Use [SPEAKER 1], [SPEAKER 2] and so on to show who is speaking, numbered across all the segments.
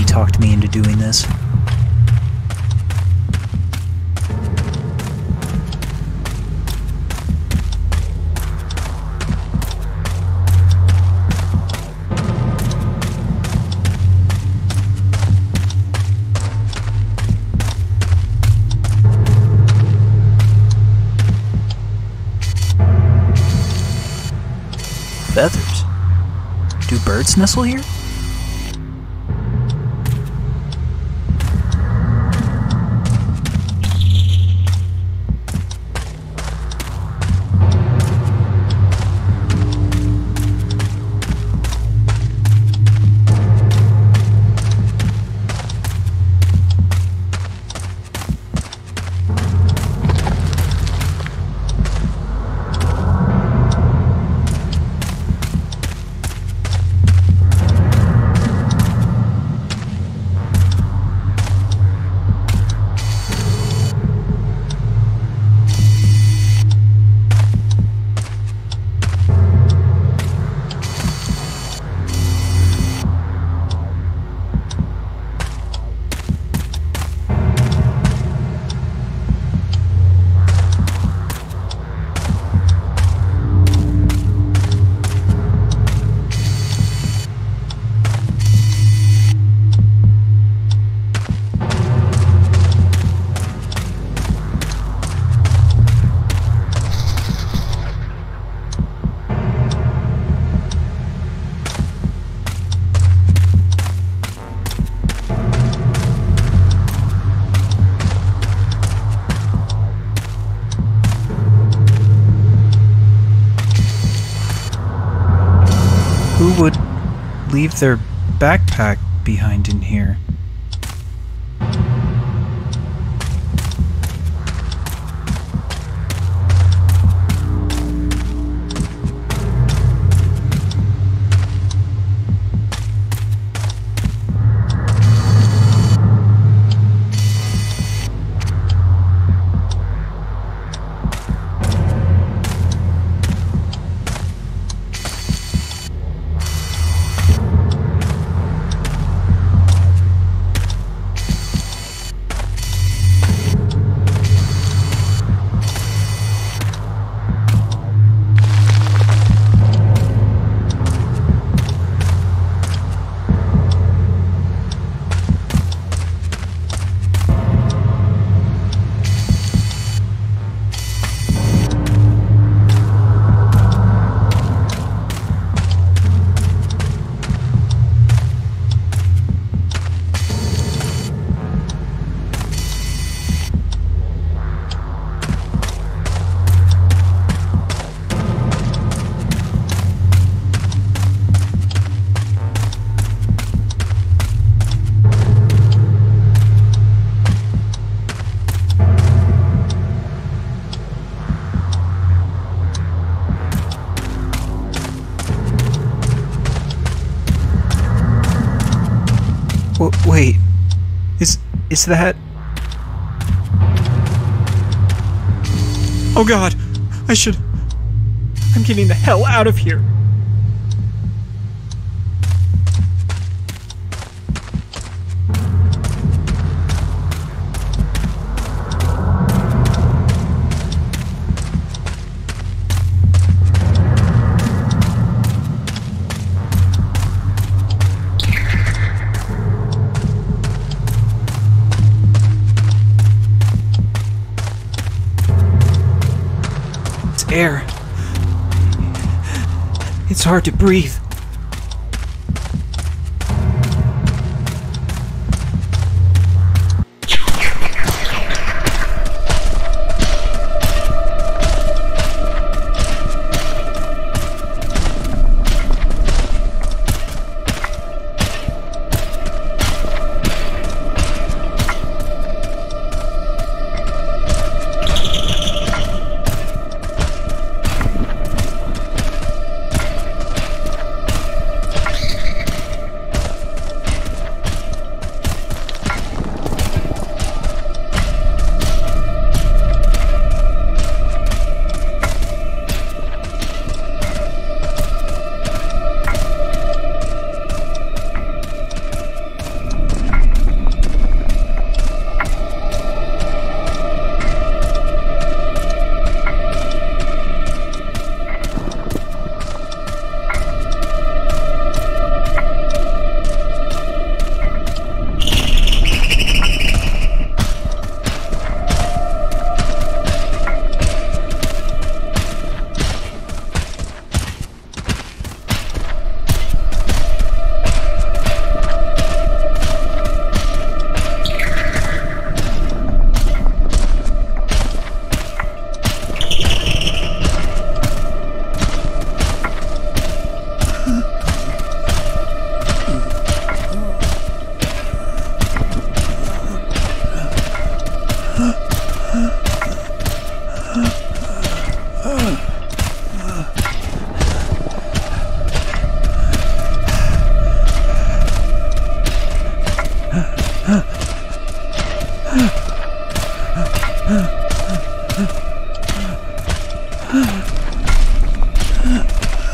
[SPEAKER 1] talked me into doing this. Feathers. Do birds nestle here? Who would leave their backpack behind in here? Wait, is that...
[SPEAKER 2] Oh God, I'm getting the hell out of here.
[SPEAKER 1] Air. It's hard to breathe.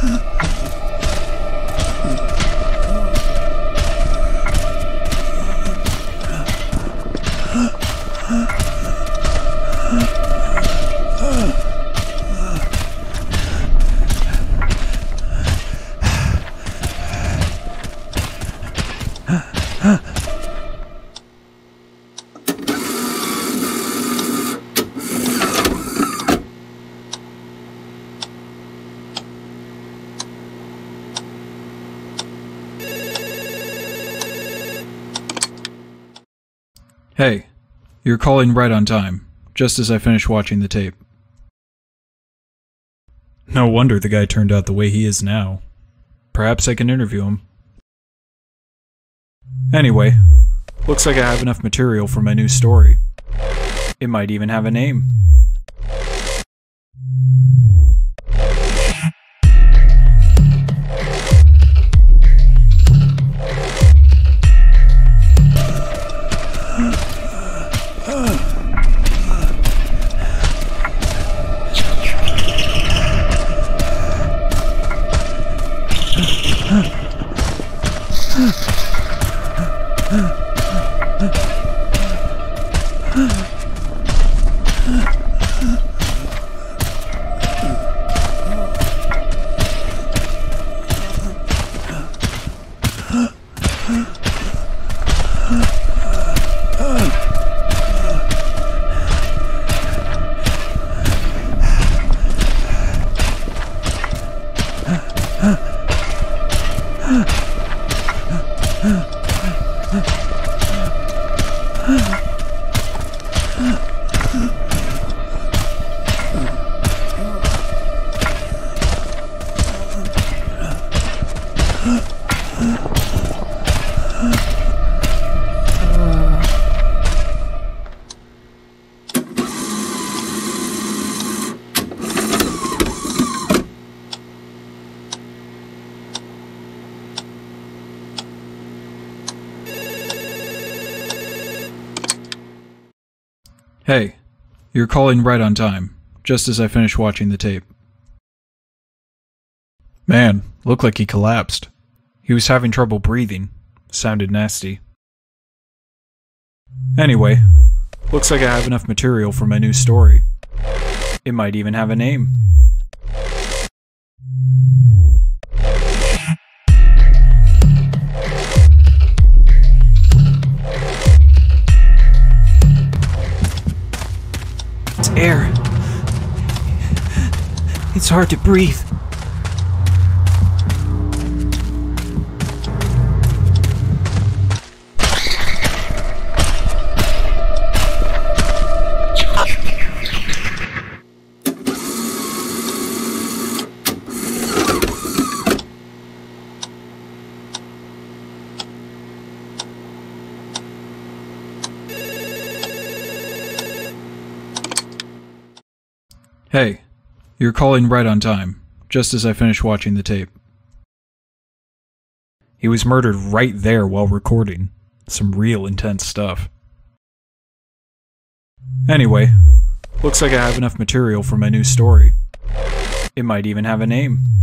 [SPEAKER 1] Hey, you're calling right on time, just as I finished watching the tape. No wonder the guy turned out the way he is now. Perhaps I can interview him. Anyway, looks like I have enough material for my new story. It might even have a name. Hey, you're calling right on time, just as I finished watching the tape. Man, looked like he collapsed. He was having trouble breathing. Sounded nasty. Anyway, looks like I have enough material for my new story. It might even have a name.
[SPEAKER 2] It's air. It's hard to breathe.
[SPEAKER 1] Hey, you're calling right on time, just as I finished watching the tape. He was murdered right there while recording. Some real intense stuff. Anyway, looks like I have enough material for my new story. It might even have a name.